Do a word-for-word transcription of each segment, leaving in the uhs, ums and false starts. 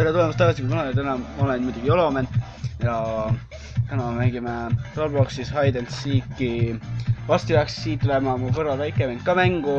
tere tulemast tagasi, kui kunagi täna ma olen muidugi Jolomen ja täna mängime Robloxis Hide and Seeki. Vasti peaks siit tulema mu kõrval väike vend ka mängu.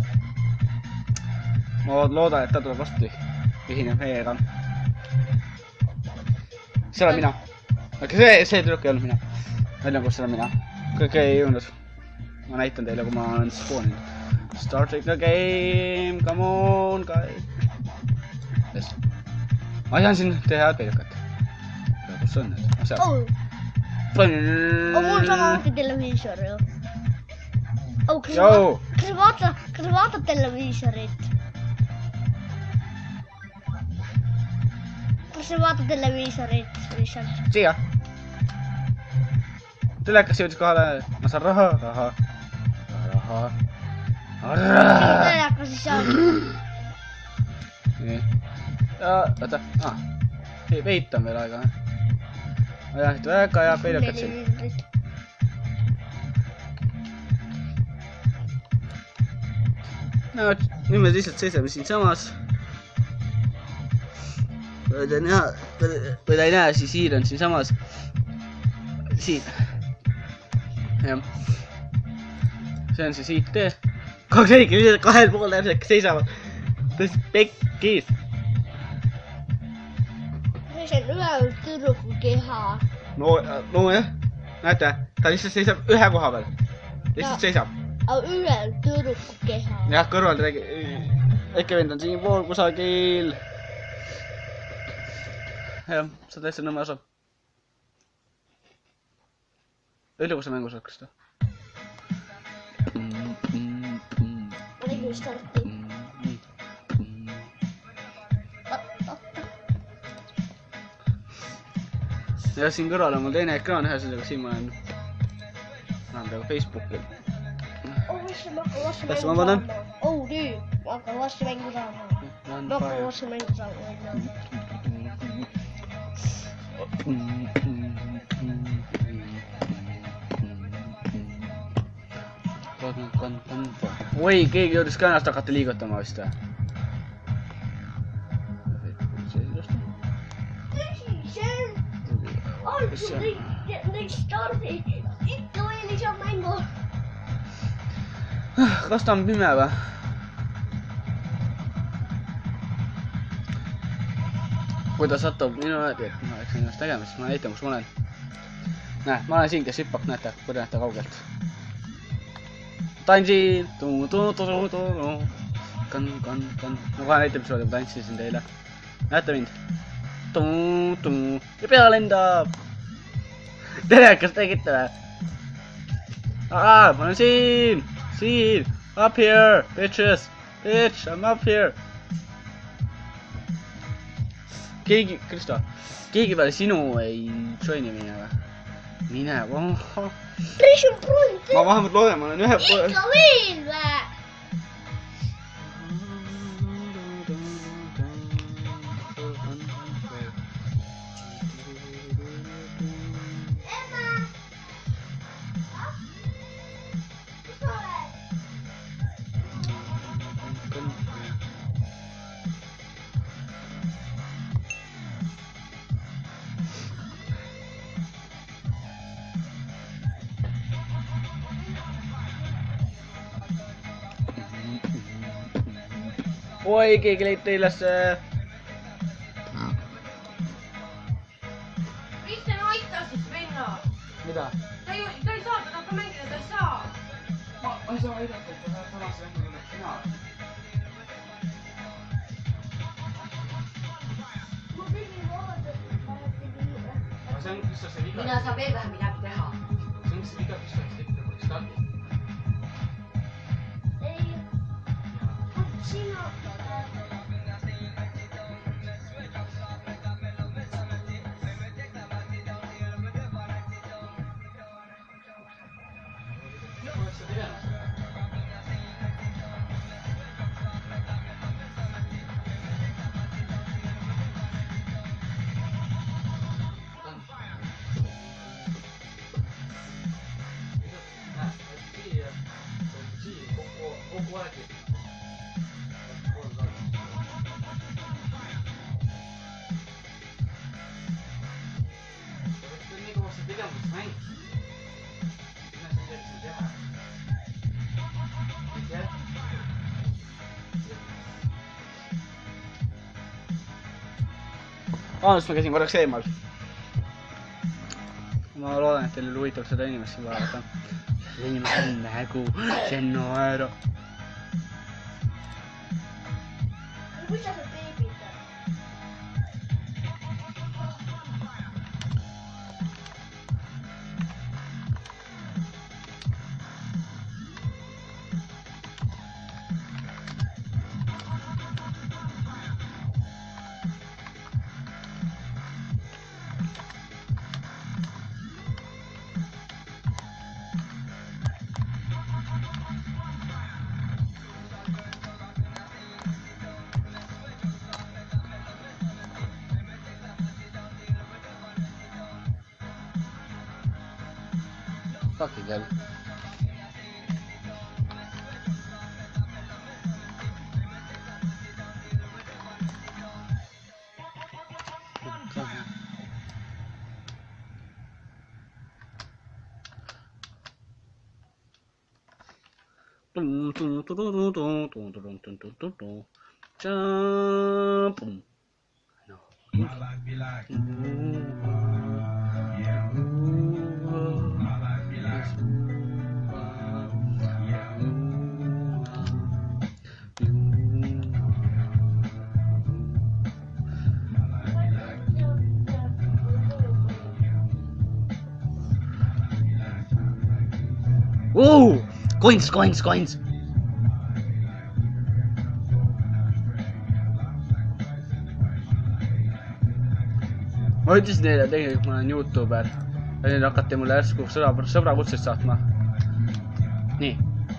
Ma loodan, et ta tuleb vasti ühineb meiega. See olen mina. Aga see, see tüdruk ei olnud mina. Välja kus see olen mina. Kõik ei jõudnud. Ma näitan teile, kui ma olen spooninud. Starting the game, come on guys. Yes. Ma saan siin teha head peidukat. Kus see on nüüd? Ah, seal. Oh. Oh, mul samamoodi televiisor ju. Oh, kas Yo. sa vaatad, kas sa vaatad televiisorit? Kas sa vaatad televiisorit, Richard? Siia. Telekas jõudis kohale. Ma saan raha, raha, raha, raha. Telekas ei saa. Nii. Ja, oota. Ah. Veit on veel aega. Ma jah, et väga hea peidukat siin. No, nüüd me lihtsalt seisame siin samas. Kui ta ei näe, kui ta ei näe, siis hiir on siin samas. Siin. Jah. See on see siit tee. Kaks eigi, lihtsalt kahel pool täpselt seisavad. Tõesti pekkis. See on ühe tüdruku keha. No, no jah. Näete, ta lihtsalt seisab ühe koha peal. Lihtsalt seisab. Aga ühe tüdruku keha. Jah, kõrval tegi. Äkki vend on siin pool kusagil. Jah, sa täitsa nõmme osa. Öelge, kus sa mängus hakkas ta. Ma tegin starti. Ja siin kõrval on mul teine ekraan ühesõnaga, siin ma olen olen praegu Facebookil. Oh, vastu ma hakkan vastu Kas ma mängu panen? saama. Oh, nüüd ma hakkan vastu mängu saama. Ma hakkan vastu mängu saama. Oi, keegi jõudis ka ennast hakata liigutama vist või? Algus neid stardi. Ikka veel ei saa mängu. Kas ta on pime või? Kui ta satub minu näed, et ma oleks ennast nägema, siis ma näitan, kus ma olen. Näe, ma olen siin, kes hüppab, näete, kui näete kaugelt. Tantsin! Kan, kan, kan. Ma kohe näitan, mis ma tantsisin teile. Näete mind? Ja pea lendab! Tere, kas tegite või? Aa, ma olen siin! Siin! Up here! Bitches! Bitch, I'm up here! Keegi, Kristo, keegi peale sinu ei joini mine või? Mine, oh. Ma vähemalt loodan, ma olen ühe poole. Ikka veel või? Oi, keegi leiti ülesse. Kristjan, aita siis venna. Mida? Ta ei, ta ei saa, ta tahab mängida, ta ei saa. Ma ei saa aidata, et ta saab samasse mängida nagu sina. Ma tegin vaadata, et ma tegin viga. Aga see on lihtsalt see viga. Mina saan veel vähem midagi teha. See on see viga, mis oleks tekkinud, kui stardi. Ei, sina. Kogu aeg. vabandust, ma käisin korraks eemal. ma loodan, et teil huvitab seda inimest siin vaadata. see inimese nägu, see naera. Kus sa saad beebid? Fucking hell. Jump. No. My life be like, Ooh! Coins, coins, coins! ma ütlesin teile tegelikult, ma olen YouTuber ja nüüd hakati mulle järsku sõbra, sõbra kutsest saatma. Nii.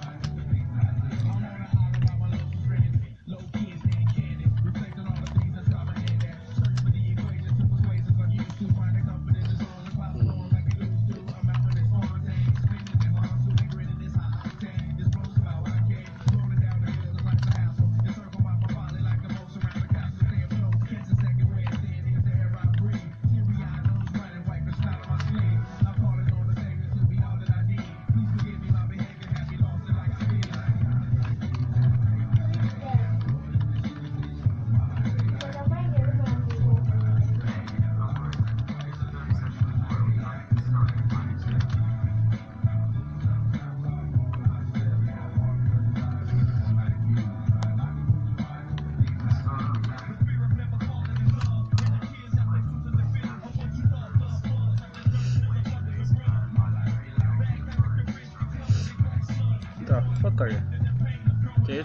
The fuck are you? Dude?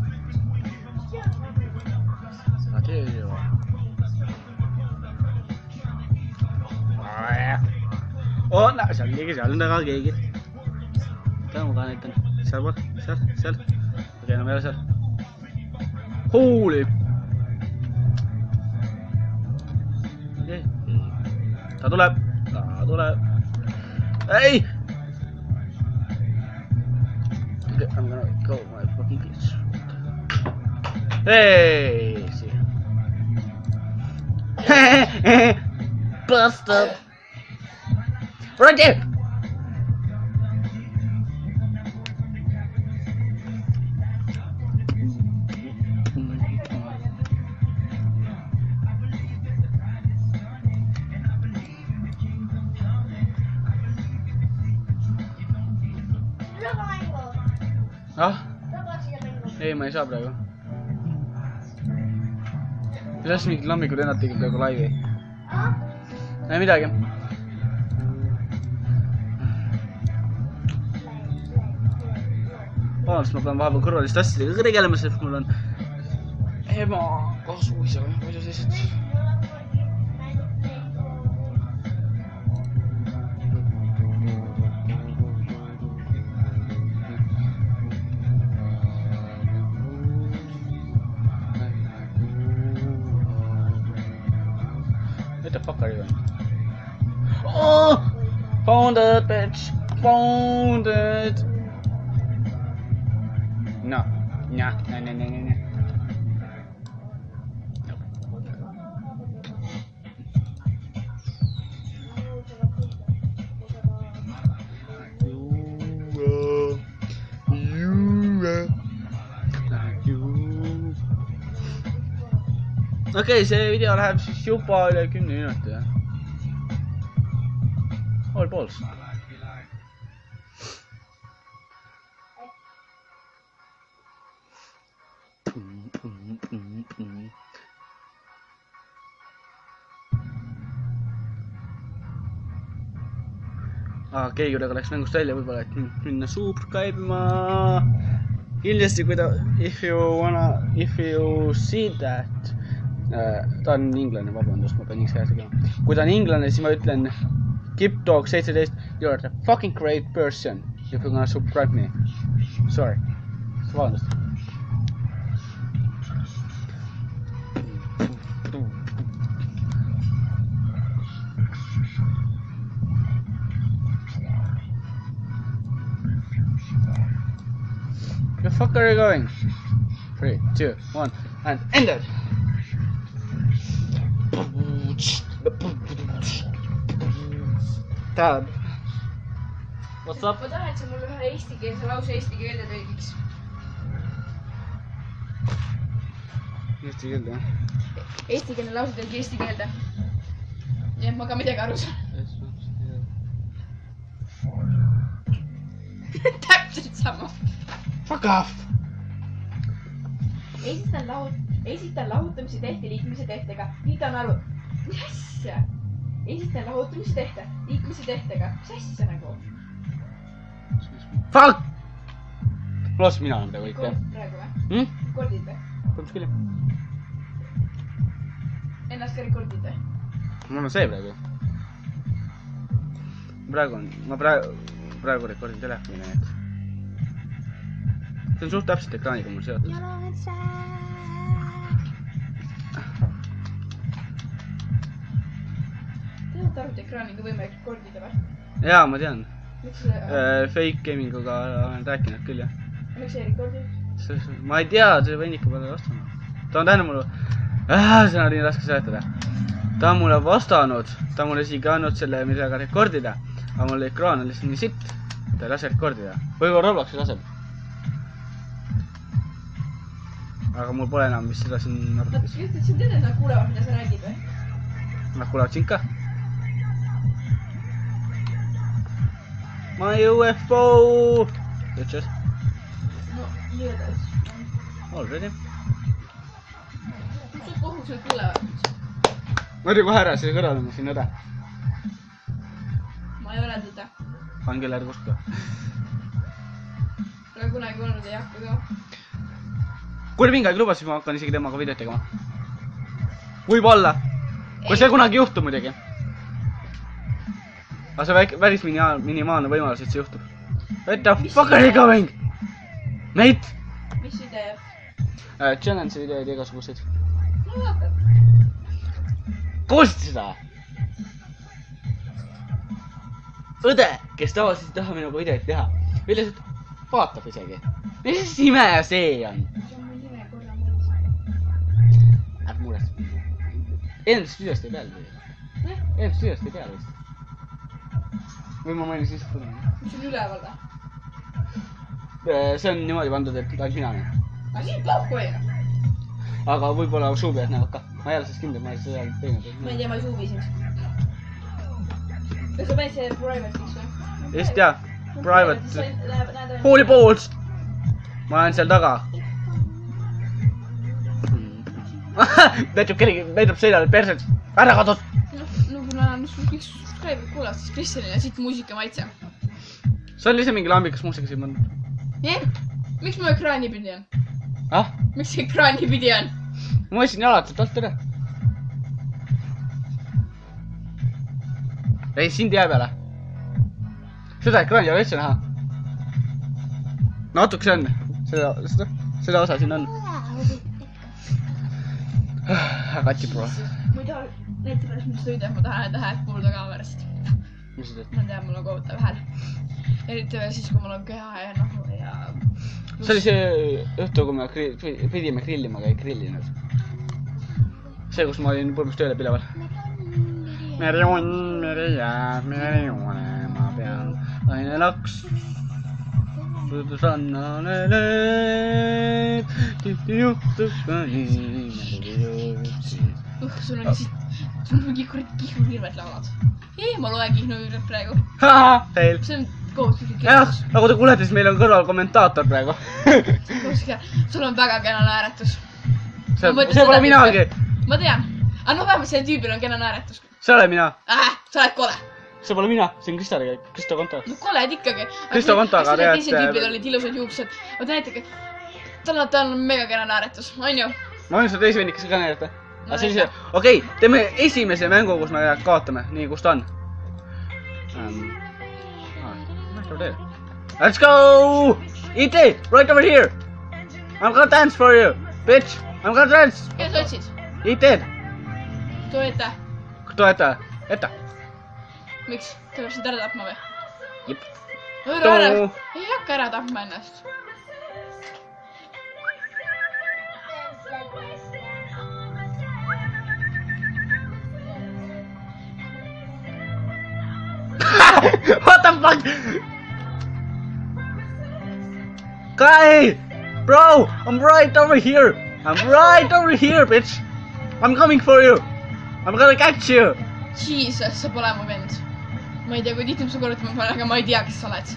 I tell you. Oh, näe, seal keegi, seal on taga keegi. Täna ma ka näitan. Seal pool, seal, seal. Okei, enam ei ole seal. Holy! Okei. Ta tuleb. Ta tuleb. Ei! Okay, I'm gonna go my fucking bitch. Hey! See. Bust up! Right there! Ah? Ei, ma ei saa praegu. Kuidas mingid lammikud ennast tegid praegu laivi? Ei midagi. Vabandust, ma pean vahepeal kõrvalist asjadega tegelema, sest mul on ema kasuisa või muidu sellised. What the fuck are you doing? Oh! Found it, bitch! Found it! No. No, no, no, no, no, no. You, uh, you, uh, you. okei okay, see video läheb siis juba üle kümne minuti jah. All balls. Ah, keegi üle läks mängust välja võib-olla, et minna subscribe'ima. Kindlasti, kui ta, if you wanna, if you see that, äh, ta on inglane, vabandust, ma pean inglise käes tegema. Kui ta on inglane, siis ma ütlen, KipDog seitseteist, you are a fucking great person if you gonna subscribe me. Sorry. Vabandust. The fuck are you going? Three, two, one, and end it! Tab. What's up? Ma tahan, et sa mulle ühe eestikeelse lause eesti keelde tõlgiks. Eesti keelde, jah? Eestikeelne lause tõlgi eesti keelde. Nii et ma ka midagi aru saan. Täpselt sama. Fuck off! Esitan, lahut... Esitan lahutamise tehte liikmise tehtega. Nii ta on aru. Mis asja? Esitan lahutamise tehte liikmise tehtega. Mis asja nagu? Fuck! Los mina olen praegu kõik, jah? Praegu või? Hmm? Kordid või? Põhimõtteliselt küll, jah. Ennast ka rekordid või? Mul on see praegu. Praegu on... Ma praegu... Praegu rekordin telefoni, nii et... See on suht täpselt ekraaniga mul seotud. Tead arvuti ekraaniga võimalik rekordida või? Jaa, ma tean. Miks see... Äh, fake gaminguga olen rääkinud küll, jah. Miks see rekordib? Ma ei tea, see võin ikka peale vastanud. Ta on tähendab mulle... Äh, see on nii raske seletada. Ta on mulle vastanud. Ta on mulle isegi andnud selle, millega rekordida. Aga mul ekraan on lihtsalt nii sitt. Ta ei lase rekordida. Võib-olla Robloxi laseb. Aga mul pole enam vist seda siin arvutis. Just, et siin tead, et nad kuulevad, mida sa räägid või? Nad kuulevad siin ka. My U F O! Bitches. No, jõõdas. Already. Mis sul kohus nad kuulevad? Ma ütlen kohe ära, see kõrval on siin õde. Ma ei ole tõde. On küll ära kustuda. Pole kunagi olnud ei hakka ka. Kui mingi aeg lubas, siis ma hakkan isegi temaga videot tegema. Võib-olla. Kui see kunagi juhtub muidugi. Aga see väike, päris minimaalne võimalus, et see juhtub. What the fuck are you going? Mate! Mis idee? Äh, challenge ideed igasuguseid. No vaatad. Kuulsid seda? Õde, kes tavaliselt taha minuga videot teha, ütles, et vaatab isegi. Mis ime see on? See on mul nime korra mõeldes. Ärg mures. Eelmisest videost ei peal või? Eelmisest videost ei peal vist. Või ma mainin siis põdema. Mis on üleval või? See on niimoodi pandud, et ainult mina näen. Aga siin pauku ei ole. Aga võib-olla suubijad näevad ka. Ma ei ole siis kindel, ma ei ole seda teinud. Ma ei tea, ma ei suubi sind. Kas sa panid see private'iks või? Just jah, private. Holy balls! Ma olen seal taga. Näitab kellegi, näitab seljale perset. Ära kadus! No kuna sul kõik subscribe'id kuulavad, siis Kristelile siit muusika maitse. See on lihtsalt mingi lambikas muusika siin mõnda. Jah? Miks mu ekraani pidi on? Ah? Miks see ekraani pidi on? Ma mõtlesin jalad sealt alt üle. Ei, sind jää peale. Seda ekraani ei ole üldse näha. Natukese on. Seda, seda, seda osa siin on. Kati pro. Ma ei taha näita pärast mind sõida, ma tahan enda häält kuulda kaamerast. Mis sa teed? Ma tean, mul on kohutav hääl. Eriti veel siis, kui mul on keha ja noh ja... See oli see õhtu, kui me pidime grillima, aga ei grillinud. See, kus ma olin põhimõtteliselt tööle pileval. Meri on, meri jääb, meri olema peal. Aine laks, sannane leed. tihti juhtub ka nii. Uh, sul on siit, sul on mingi kurat kihvukirvet laulad. Ei, ma loen kihvukirvet praegu. Haha, fail. See on kohustuslik. jah, nagu te kuulete, siis meil on kõrval kommentaator praegu. Sul on väga kena naeretus. see, see pole minagi. Ma tean. Aga no vähemalt selle tüübil on kena naeretus. See ole mina. Äh, sa oled kole. See pole mina, see on Kristaliga, Kristo Konto. No koled ikkagi. Kristo Kontoga tead. Teisel tüübil olid ilusad juuksed. Ma näitagi, tal on, tal on mega kena naeretus, on ju? Ma võin seda teise vennikese ka näidata. Aga sellise, okei, okay, teeme esimese mängu, kus me kaotame, nii kus ta on. Um, Let's go! E T, right over here! I'm gonna dance for you, bitch! I'm gonna dance! Keda sa otsid? E T! Toeta. Toeta, etta! Miks? Te peaksid ära tapma või? Jep. Ära ära, ei hakka ära tapma ennast. What the fuck? Guy! Bro! I'm right over here! I'm right over here, bitch! I'm coming for you! I'm gonna catch you! Jesus, sa pole mu vend. Ma ei tea, kui tihti ma su korrutama panen, aga ma ei tea, kes sa oled.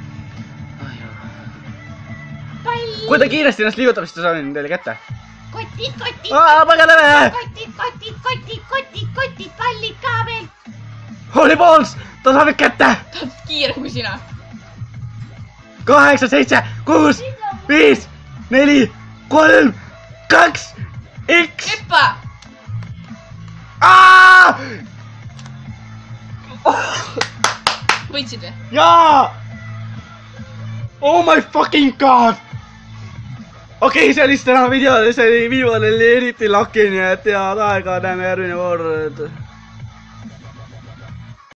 Kui ta kiiresti ennast liigutab, siis ta saan teile kätte. Kotid, kotid, Aa, paganame! kotid, kotid, kotid, kotid, kotid, pallid ka veel. Holy balls! Ta saab nüüd kätte! Ta on kiirem kui sina. Kaheksa, seitse, kuus, viis, neli, kolm, kaks, X! Hüppa! Aaaa! Võitsid või? Jaa! Oh my fucking god! Okei, okay, see oli siis täna video, see oli viimane, oli eriti laki, nii et head aega, näeme järgmine kord.